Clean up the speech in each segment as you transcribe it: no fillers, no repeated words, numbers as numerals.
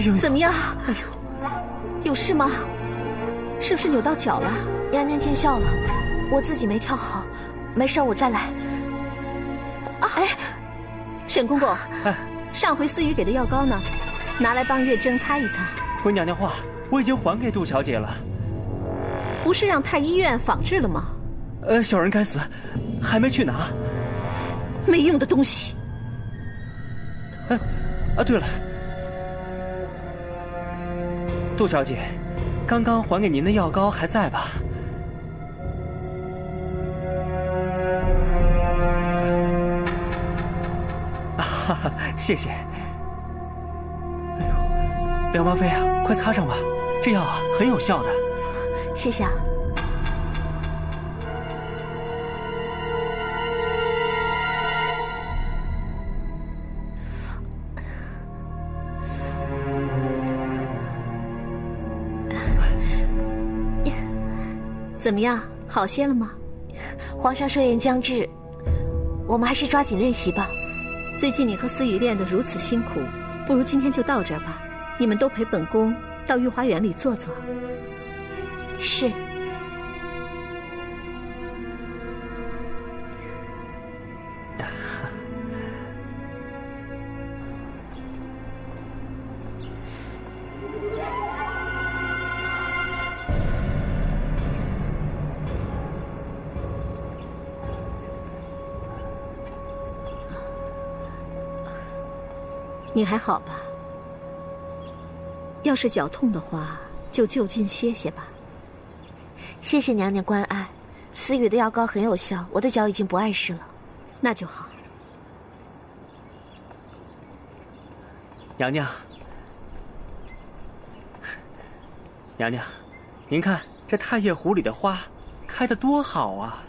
呦， 怎么样？ 哎呦， 有事吗？是不是扭到脚了？ 娘娘见笑了，我自己没跳好，没事，我再来。 哎，沈公公，上回思雨给的药膏呢？拿来帮月珍擦一擦。 回娘娘话，我已经还给杜小姐了。 不是让太医院仿制了吗？ 小人该死，还没去拿。 没用的东西。 对了，杜小姐，刚刚还给您的药膏还在吧？哈哈，谢谢。哎呦，梁王妃啊，快擦上吧，这药啊很有效的。 谢谢啊。 怎么样，好些了吗？ 皇上寿宴将至，我们还是抓紧练习吧。 最近你和思雨练得如此辛苦，不如今天就到这儿吧。你们都陪本宫到御花园里坐坐。 是。 你还好吧？要是脚痛的话，就就近歇歇吧。 谢谢娘娘关爱，思雨的药膏很有效，我的脚已经不碍事了。 那就好。 娘娘，娘娘，您看这太液湖里的花开得多好啊！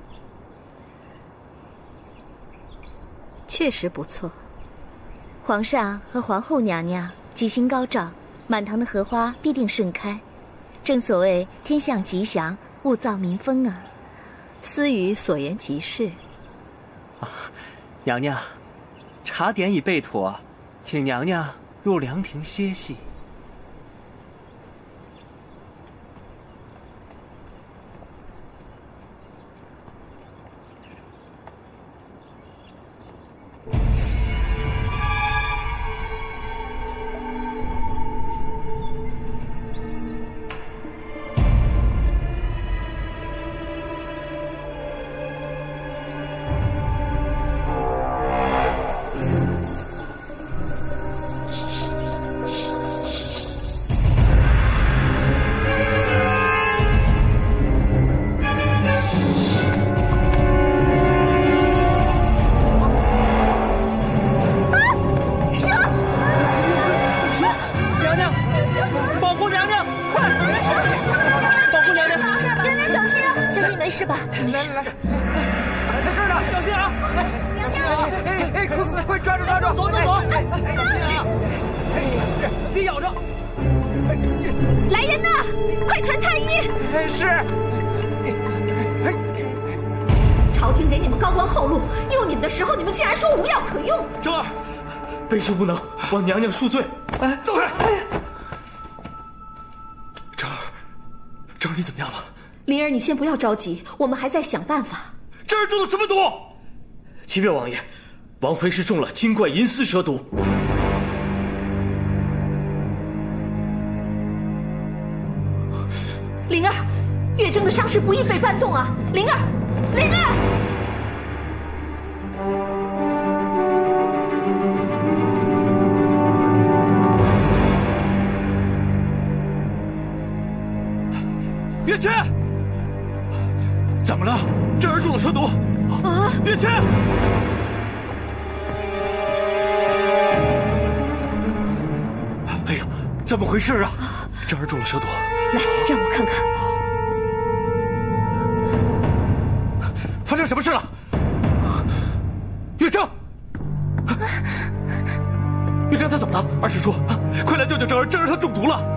确实不错。 皇上和皇后娘娘吉星高照，满堂的荷花必定盛开。正所谓天象吉祥，物造民丰啊。 思雨所言极是。 娘娘，茶点已备妥，请娘娘入凉亭歇息。 卑职无能，望娘娘恕罪。走开！正儿，你怎么样了？ 灵儿，你先不要着急，我们还在想办法。 这儿中了什么毒？启禀王爷，王妃是中了精怪银丝蛇毒。 灵儿，月征的伤势不易被搬动啊！灵儿，灵儿！ 月缺，怎么了？这儿中了蛇毒啊！月缺，哎呀，怎么回事啊？这儿中了蛇毒。 来，让我看看， 发生什么事了？月征，月征他怎么了？二师叔，快来救救正儿，正儿他中毒了。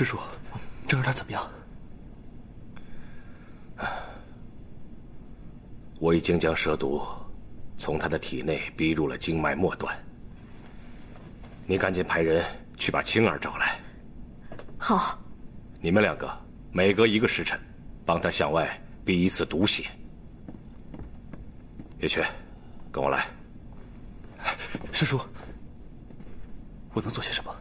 师叔，这儿他怎么样？ 我已经将蛇毒从他的体内逼入了经脉末端。你赶紧派人去把青儿找来。 好。 你们两个每隔1个时辰，帮他向外逼一次毒血。月缺，跟我来。 师叔，我能做些什么？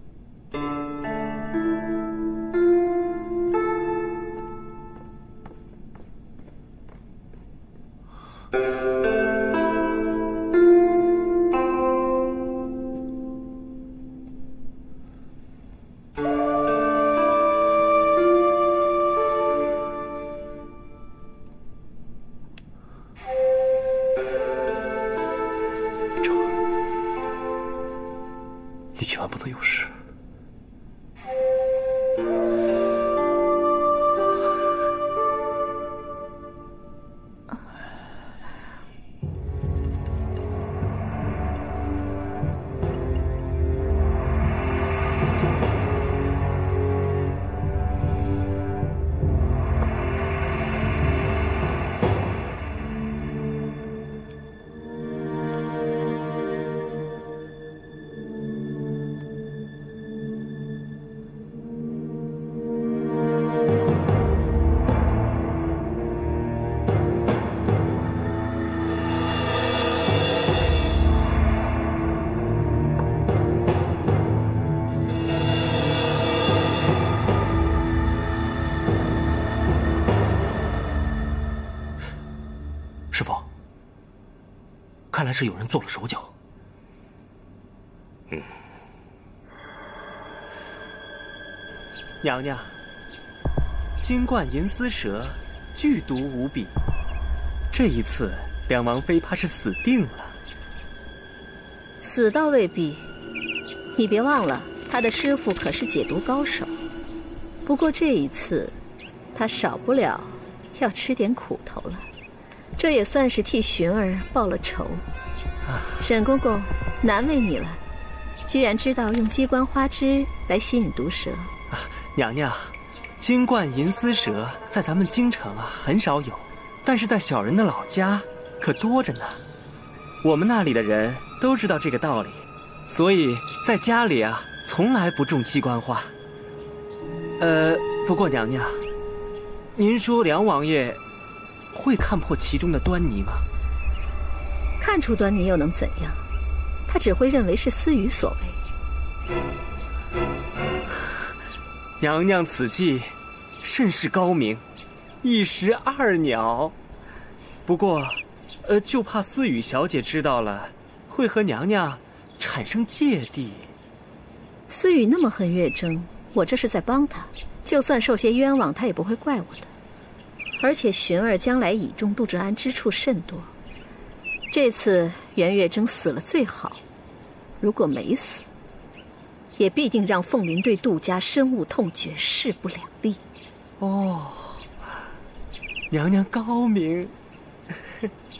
你千万不能有事。师傅，看来是有人做了手脚。 娘娘，金冠银丝蛇，剧毒无比。这一次，梁王妃怕是死定了。 死倒未必，你别忘了，他的师傅可是解毒高手。不过这一次，他少不了要吃点苦头了。这也算是替寻儿报了仇。沈公公，难为你了，居然知道用鸡冠花枝来吸引毒蛇。 娘娘，金冠银丝蛇在咱们京城很少有，但是在小人的老家可多着呢。我们那里的人都知道这个道理，所以在家里从来不种鸡冠花。不过娘娘，您说梁王爷会看破其中的端倪吗？ 看出端倪又能怎样？他只会认为是思雨所为。 娘娘此计甚是高明，一石二鸟。不过，就怕思雨小姐知道了，会和娘娘产生芥蒂。 思雨那么恨月征，我这是在帮他，就算受些冤枉，他也不会怪我的。而且寻儿将来倚重杜志安之处甚多，这次袁月征死了最好，如果没死，也必定让凤林对杜家深恶痛绝，势不两立。 哦，娘娘高明。